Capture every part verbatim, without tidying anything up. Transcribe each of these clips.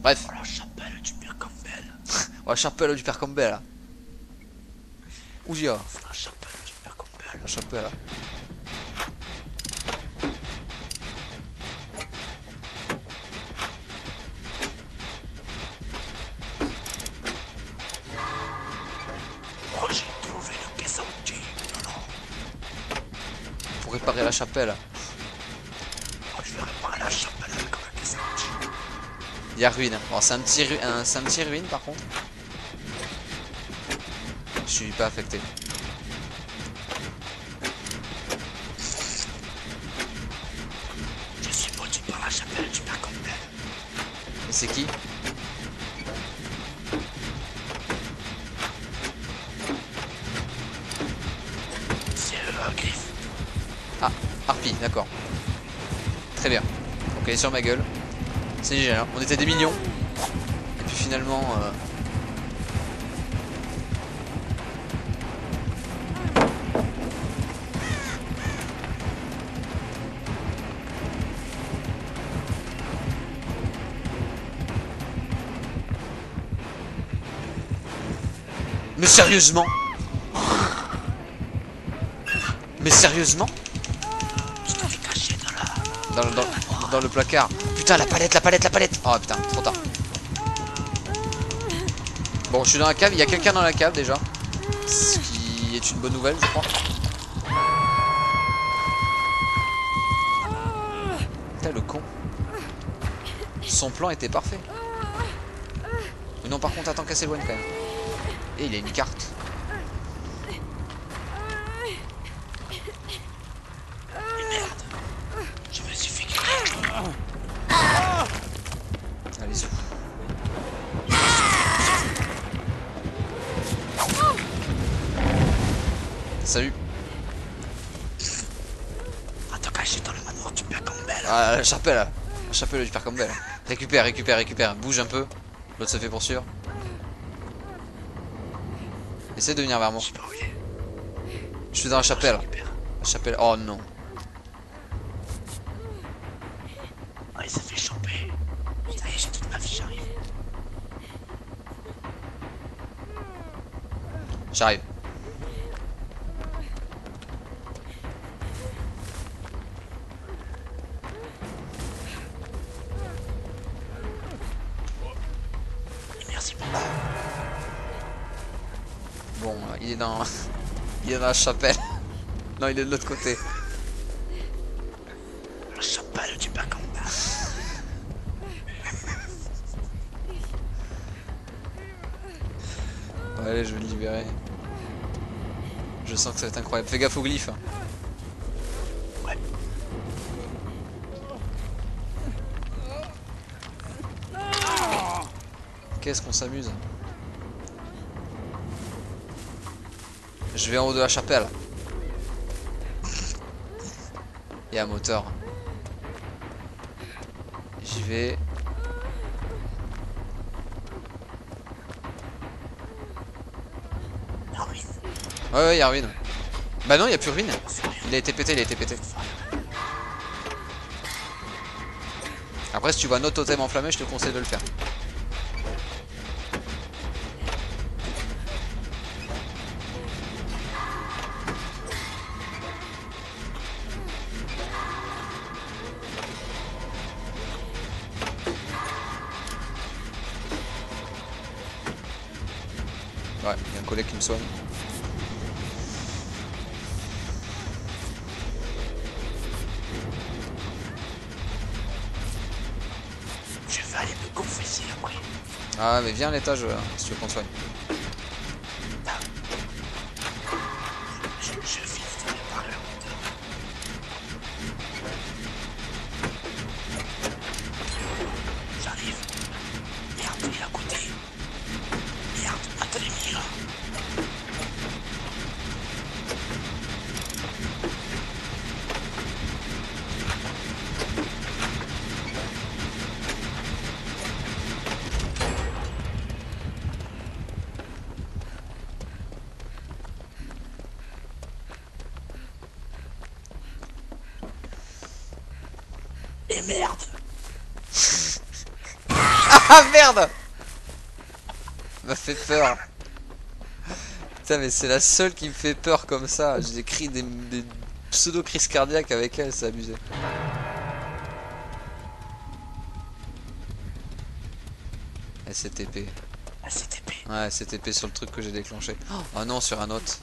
Bref. Oh la chapelle du père Campbell. Oh, la chapelle du père Campbell là. Où j'y vais? La chapelle du père Campbell. La chapelle là. Oh, j'ai trouvé le caisse à outils. Non, non. Pour réparer la chapelle. Oh, je vais réparer la chapelle avec la caisse à outils. Il y a ruine. Bon, c'est un petit ru... un... c'est un petit ruine par contre. Je suis pas affecté. Je suis maudit par la chapelle du père Campbell. Et c'est qui? C'est euh, Griff. Ah, Harpy, d'accord. Très bien. Donc elle est sur ma gueule. C'est génial, hein. On était des millions. Et puis finalement... Euh... Mais sérieusement? Mais sérieusement? Tu t'avais caché dans la... Dans, dans, dans le placard. Putain, la palette, la palette, la palette. Oh putain, trop tard. Bon, je suis dans la cave, il y a quelqu'un dans la cave déjà. Ce qui est une bonne nouvelle, je crois. Putain, le con. Son plan était parfait. Mais non, par contre, attends qu'elle s'éloigne quand même. Et il y a une carte. Mais merde. Je me suis fait griller. Allez-y. Salut. Attends, caché dans le manoir du père Campbell. Ah, la chapelle, là. La chapelle du père Campbell. Récupère, récupère, récupère. Bouge un peu. L'autre se fait pour sûr. Essaie de venir vers moi. Je sais pas où il est. Je suis dans la chapelle. Récupère. La chapelle. Oh non. Ah, il s'est fait choper. Ça y est, j'ai toute ma vie, j'arrive. J'arrive. Et merci beaucoup. Bon, euh, il est dans... il est dans la chapelle. Non, il est de l'autre côté. La chapelle du père Campbell. Ouais, allez, je vais le libérer. Je sens que ça va être incroyable. Fais gaffe au glyphe. Ouais. Qu'est-ce qu'on s'amuse. Je vais en haut de la chapelle. Il y a un moteur. J'y vais. Ah oui. Ouais, ouais, il y a ruine. Bah non, il n'y a plus ruine. Il a été pété, il a été pété. Après, si tu vois un autre totem enflammé, je te conseille de le faire. Ouais, il y a un collègue qui me soigne. Je vais aller me confesser après. Ah, mais viens à l'étage euh, si tu veux qu'on te soigne. Je, je finis de réparer le moteur. J'arrive. Merde, il est à côté. Merde, attendez-moi là. Et merde. Ah merde! M'a fait peur. Putain mais c'est la seule qui me fait peur comme ça. J'ai écrit des, des pseudo-crises cardiaques avec elle, c'est abusé. S C T P. S C T P. Ouais, S C T P sur le truc que j'ai déclenché. Oh non, sur un autre.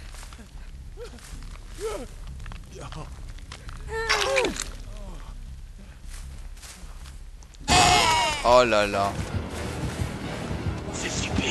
Oh là là. On fait flipper.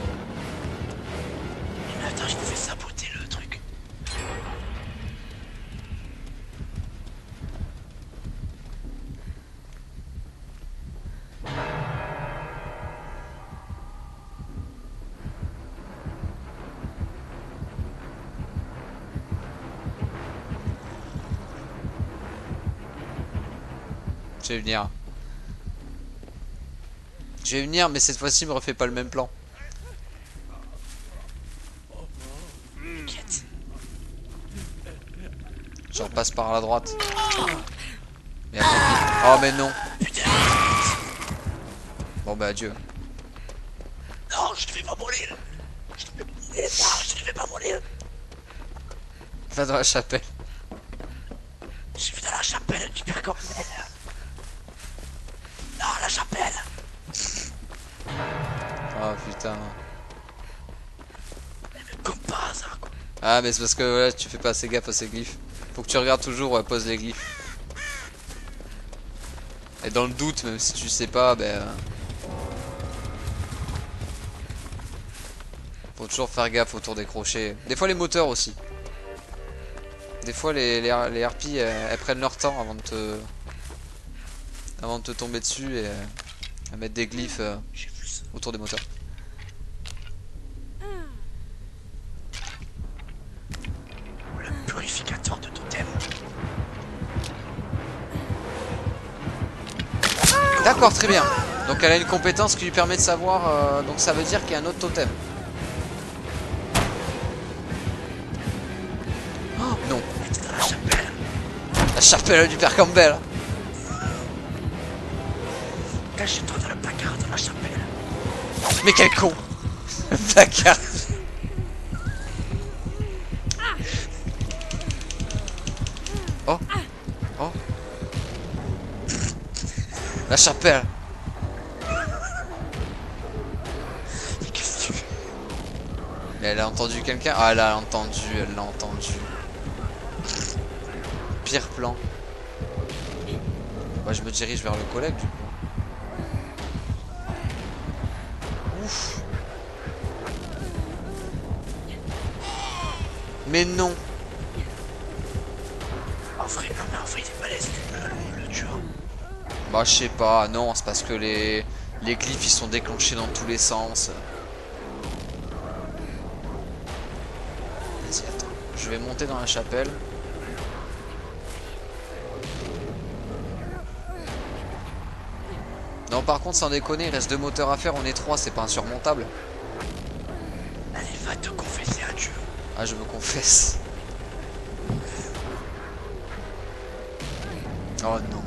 Mais attends, je me fais saboter le truc. Je vais venir. Je vais venir, mais cette fois-ci, me refais pas le même plan. T'inquiète. J'en passe par la droite. Merde. Oh mais non. Putain. Bon bah adieu. Non, je te fais pas mourir. Je te fais pas mourir. Non, je te fais pas mourir. Va dans la chapelle. Je suis dans la chapelle du Père Campbell. Non, la chapelle. Oh putain. Comme par hasard, quoi. Ah mais c'est parce que ouais, tu fais pas assez gaffe à ces glyphes. Faut que tu regardes toujours, ouais, pose les glyphes. Et dans le doute, même si tu sais pas, ben... euh, faut toujours faire gaffe autour des crochets. Des fois les moteurs aussi. Des fois les, les, les harpies, elles, elles prennent leur temps avant de te... Avant de te tomber dessus et... euh, à mettre des glyphes euh, J'ai vu ça. autour des moteurs. Le purificateur de totem. D'accord, très bien. Donc elle a une compétence qui lui permet de savoir... euh, donc ça veut dire qu'il y a un autre totem. Oh, non. Elle était dans la chapelle. La chapelle du Père Campbell. Cache-toi dans le placard de la chapelle. Mais quel con. Placard. Oh. Oh. La chapelle. Mais qu'est-ce que tu fais? Mais elle a entendu quelqu'un. Ah, elle a entendu, elle l'a entendu. Pire plan. Moi, je me dirige vers le collègue du coup. Ouf. Mais non. En vrai, non, mais en vrai, il est balèze, le, le, le tueur. Bah, je sais pas. Non, c'est parce que les, les glyphes ils sont déclenchés dans tous les sens. Vas-y, attends. Je vais monter dans la chapelle. Non, par contre, sans déconner, il reste deux moteurs à faire. On est trois, c'est pas insurmontable. Allez, va te confesser à Dieu. Ah, je me confesse. Oh non.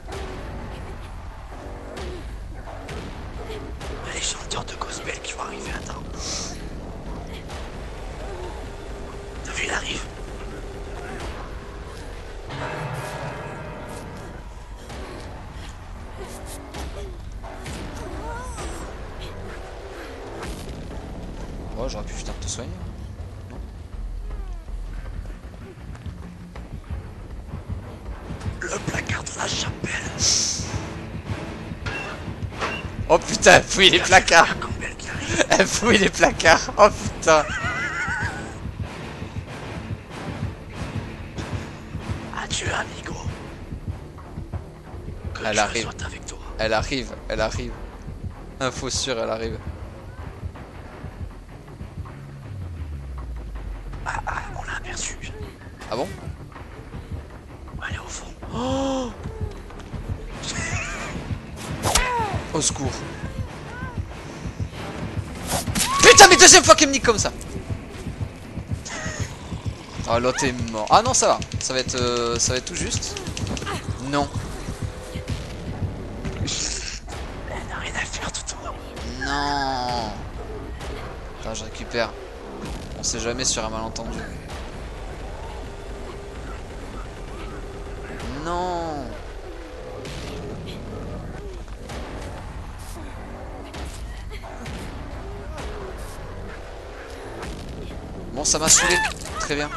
Les chanteurs de gospel qui vont arriver à temps. T'as vu, il arrive. Oh, j'aurais pu putain te soigner. Non. Le placard de la chapelle. Oh putain, elle fouille les placards. Père Campbell qui arrive. Elle fouille les placards. Oh putain. Adieu, amigo. Que Elle Dieu arrive. soit avec toi. Elle arrive, elle arrive. Info sûre, elle arrive. Ah, ah, on l'a aperçu. Ah bon? Allez, au fond. Oh, au secours. Putain, mais deuxième fois qu'elle me nique comme ça. Ah, l'autre est mort. Ah non, ça va. Ça va être, euh, ça va être tout juste. Non. Elle n'a rien Tiens, tout toi. Non. Attends, je récupère. On sait jamais sur un malentendu. Non. Bon, ça m'a saoulé. Très bien.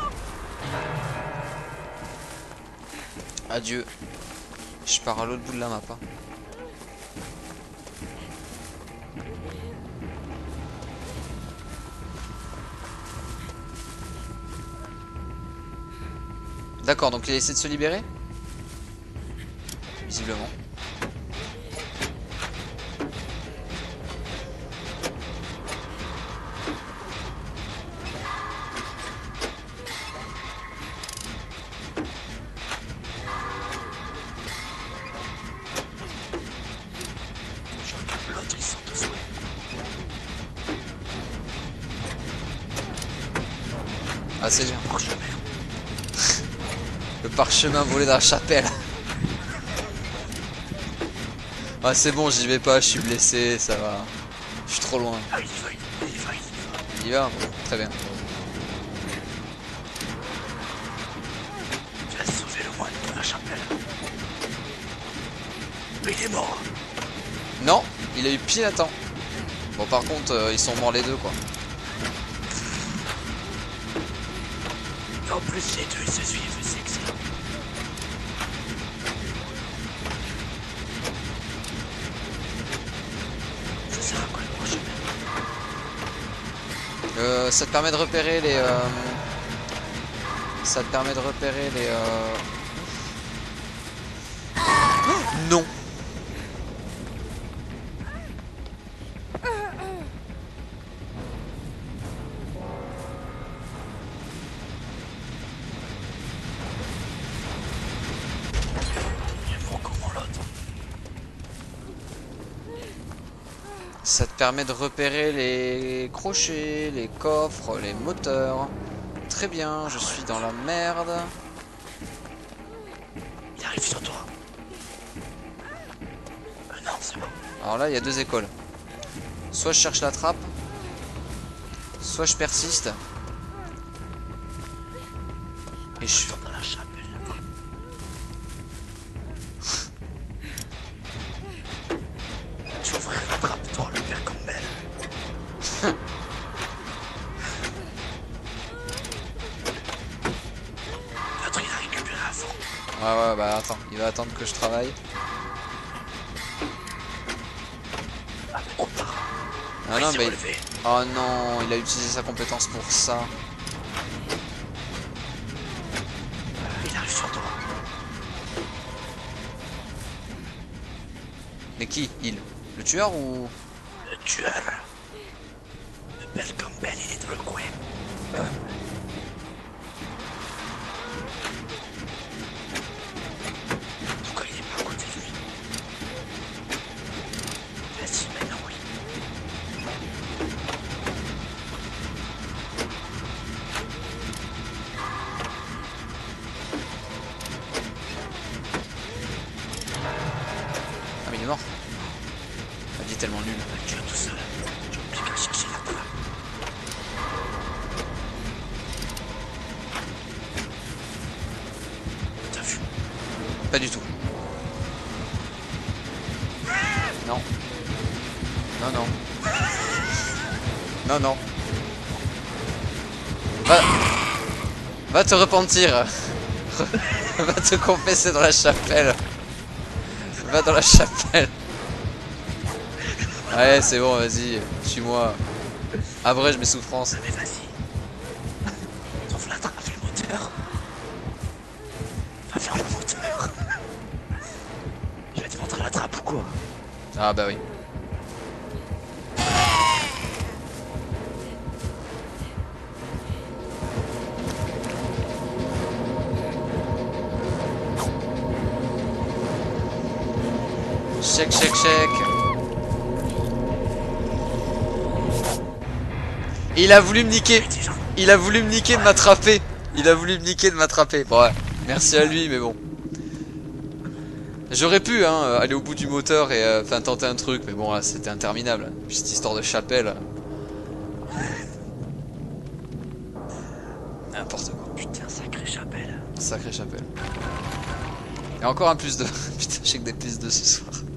Adieu. Je pars à l'autre bout de la map. Hein. D'accord, donc il a essayé de se libérer? Visiblement. L'autre, ils sont tous ouais. Ah, c'est bien. Parchemin. Le parchemin volé dans la chapelle. Ah, c'est bon, j'y vais pas, je suis blessé, ça va. Je suis trop loin. Ah, il y va, il y va, il y va. Il y va? Très bien. Tu as sauvé le moine de la chapelle. Mais il est mort. Non, il a eu pile à temps. Bon, par contre, euh, ils sont morts les deux, quoi. Et en plus, les deux, ils se suivent, c'est excellent. Ça sert à quoi le prochain? Euh, ça te permet de repérer les... Euh... Ça te permet de repérer les... Euh... Non. Il est mort comment l'autre? Ça te permet de repérer les crochets, les coffres, les moteurs. Très bien, je suis dans la merde. Il arrive sur toi. Euh, non, c'est bon. Alors là, il y a deux écoles. Soit je cherche la trappe, soit je persiste. Et je suis... Retourne dans la chapelle là-bas. Tu ouvrir la trappe, toi, le père Campbell. L'autre, il a récupéré à fond. Ouais, ouais, bah attends, il va attendre que je travaille. Ah, mais trop tard. Ah il non, s'est mais... relevé. Oh non, il a utilisé sa compétence pour ça. Il arrive sur toi. Mais qui? Il? Le tueur ou... Le tueur. Le père Campbell, il est dans le coin. Euh. Pourquoi il est pas à côté de lui? Vas-y, maintenant oui. Ah mais il est mort. Ah, il est tellement nul. Tu es tout seul. Tu n'as plus qu'à chercher la trappe. T'as vu? Pas du tout. Non. Non, non. Non, non. Va, va te repentir. Va te confesser dans la chapelle. Va dans la chapelle. Ouais, c'est bon, vas-y. Suis-moi. Abrège mes souffrances. Mais vas-y. Trouve la trappe et le moteur. Va faire le moteur. Je vais te montrer la trappe ou quoi? Ah bah oui. Check, check, check. Il a voulu me niquer. Il a voulu me niquer de m'attraper. Il a voulu me niquer de m'attraper. Bon, ouais. Merci à lui, mais bon. J'aurais pu hein, aller au bout du moteur et euh, enfin, tenter un truc, mais bon là c'était interminable. Puis cette histoire de chapelle. N'importe quoi. Putain, sacrée chapelle. Sacrée chapelle. Et encore un plus de. Putain, j'ai que des plus de ce soir.